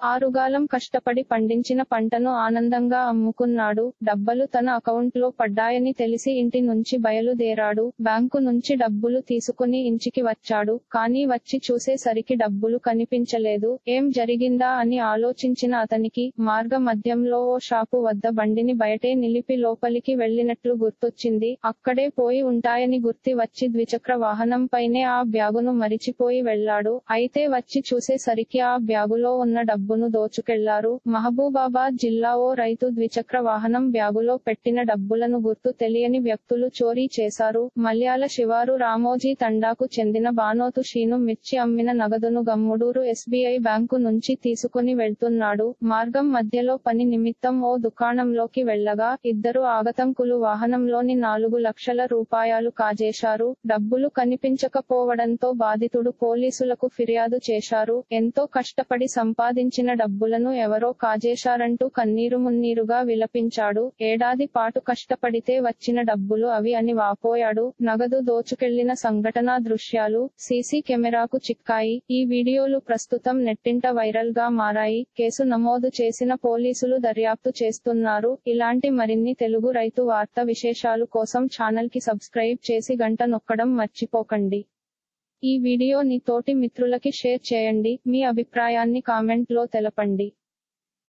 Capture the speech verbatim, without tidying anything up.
ఆరుగాలం కష్టపడి పండించిన పంటను ఆనందంగా అమ్ముకున్నాడు. డబ్బలు తన అకౌంట్లో పడ్డాయని తెలిసి ఇంటి నుంచి బయలుదేరాడు. బ్యాంకు నుంచి డబ్బులు తీసుకుని ఇంటికి వచ్చాడు. కానీ వచ్చి చూసేసరికి డబ్బులు కనిపించలేదు. ఏం జరిగిందా అని ఆలోచించిన అతనికి మార్గ మధ్యంలో ఓ షాపు వద్ద బండిని బయటే నిలిపి లోపలికి వెళ్లినట్లు గుర్తొచ్చింది. అక్కడే పోయి ఉంటాయని గుర్తి వచ్చి ద్విచక్ర వాహనంపైనే ఆ బ్యాగును మరిచిపోయి వెళ్లాడు. అయితే వచ్చి చూసేసరికి ఆ బ్యాగులో ఉన్న డబ్బును దోచుకెళ్లారు. మహబూబాబాద్ జిల్లా ఓ రైతు ద్విచక్ర వాహనం బ్యాగులో పెట్టిన డబ్బులను గుర్తు తెలియని వ్యక్తులు చోరీ చేశారు. మల్యాల శివారు రామోజీ తండాకు చెందిన బానోతు శీను మిర్చి అమ్మిన నగదును గమ్ముడూరు ఎస్బీఐ బ్యాంకు నుంచి తీసుకుని వెళ్తున్నాడు. మార్గం మధ్యలో పని నిమిత్తం ఓ దుకాణంలోకి వెళ్లగా ఇద్దరు ఆగతంకులు వాహనంలోని నాలుగు లక్షల రూపాయలు కాజేశారు. డబ్బులు కనిపించకపోవడంతో బాధితుడు పోలీసులకు ఫిర్యాదు చేశారు. ఎంతో కష్టపడి సంపాదించిన డబ్బులను ఎవరో కాజేశారంటూ కన్నీరు మున్నీరుగా విలపించాడు. ఏడాది పాటు కష్టపడితే వచ్చిన డబ్బులు అవి అని వాపోయాడు. నగదు దోచుకెళ్లిన సంఘటనా దృశ్యాలు సీసీ కెమెరాకు చిక్కాయి. ఈ వీడియోలు ప్రస్తుతం నెట్టింట వైరల్ గా మారాయి. కేసు నమోదు చేసిన పోలీసులు దర్యాప్తు చేస్తున్నారు. ఇలాంటి మరిన్ని తెలుగు రైతు వార్త విశేషాలు కోసం ఛానల్ కి సబ్స్క్రైబ్ చేసి గంట నొక్కడం మర్చిపోకండి. ఈ వీడియోని తోటి మిత్రులకి షేర్ చేయండి. మీ అభిప్రాయాన్ని కామెంట్ లో తెలపండి.